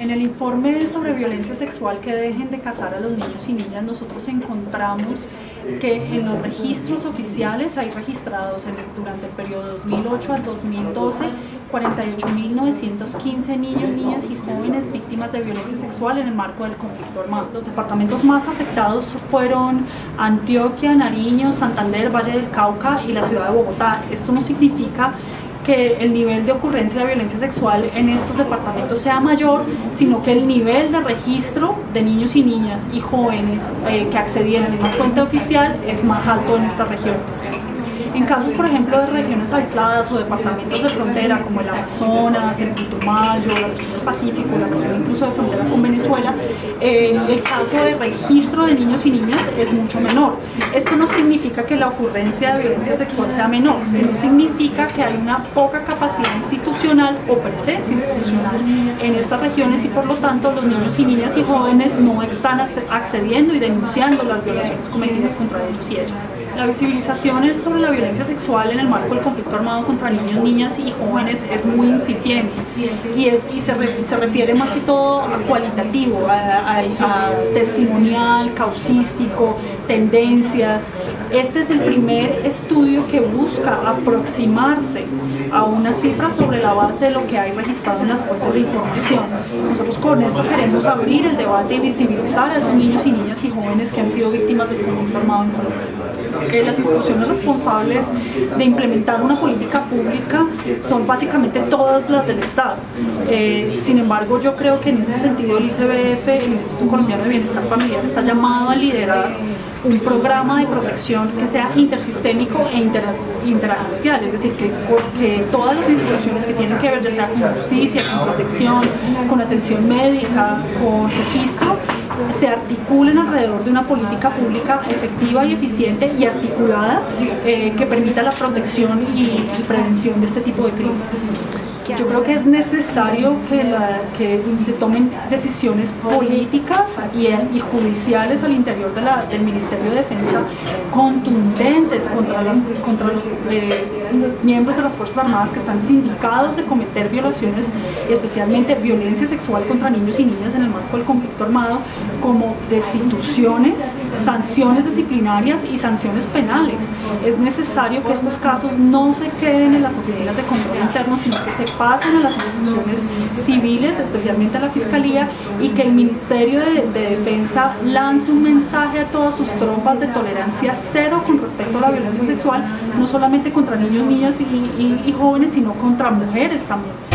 En el informe sobre violencia sexual que dejen de casar a los niños y niñas, nosotros encontramos que en los registros oficiales hay registrados durante el periodo 2008 al 2012 48.915 niños, niñas y jóvenes víctimas de violencia sexual en el marco del conflicto armado. Los departamentos más afectados fueron Antioquia, Nariño, Santander, Valle del Cauca y la ciudad de Bogotá. Esto no significa que el nivel de ocurrencia de violencia sexual en estos departamentos sea mayor, sino que el nivel de registro de niños y niñas y jóvenes que accedieron a una fuente oficial es más alto en estas regiones. En casos, por ejemplo, de regiones aisladas o departamentos de frontera como el Amazonas, el Putumayo, la región del Pacífico, la región incluso de frontera con Venezuela, el caso de registro de niños y niñas es mucho menor. Esto no significa que la ocurrencia de violencia sexual sea menor, sino significa que hay una poca capacidad institucional o presencia institucional en estas regiones y por lo tanto los niños y niñas y jóvenes no están accediendo y denunciando las violaciones cometidas contra ellos y ellas. La visibilización sobre la violencia sexual en el marco del conflicto armado contra niños, niñas y jóvenes es muy incipiente y se refiere más que todo a cualitativo, a testimonial, causístico, tendencias. Este es el primer estudio que busca aproximarse a una cifra sobre la base de lo que hay registrado en las fuentes de información. Nosotros con esto queremos abrir el debate y visibilizar a esos niños y niñas y jóvenes que han sido víctimas del conflicto armado en Colombia. Las instituciones responsables de implementar una política pública son básicamente todas las del Estado. Sin embargo, yo creo que en ese sentido el ICBF, el Instituto Colombiano de Bienestar Familiar, está llamado a liderar un programa de protección que sea intersistémico e interagencial, es decir, que todas las instituciones que tienen que ver, ya sea con justicia, con protección, con atención médica, con registro, se articulen alrededor de una política pública efectiva y eficiente y articulada que permita la protección y prevención de este tipo de crímenes. Yo creo que es necesario que se tomen decisiones políticas y judiciales al interior del Ministerio de Defensa contundentes contra los miembros de las Fuerzas Armadas que están sindicados de cometer violaciones, especialmente violencia sexual contra niños y niñas en el marco del conflicto armado, como destituciones, sanciones disciplinarias y sanciones penales. Es necesario que estos casos no se queden en las oficinas de control interno, sino que se pasen a las instituciones civiles, especialmente a la Fiscalía, y que el Ministerio de Defensa lance un mensaje a todas sus tropas de tolerancia cero con respecto a la violencia sexual, no solamente contra niños, niñas y jóvenes, sino contra mujeres también.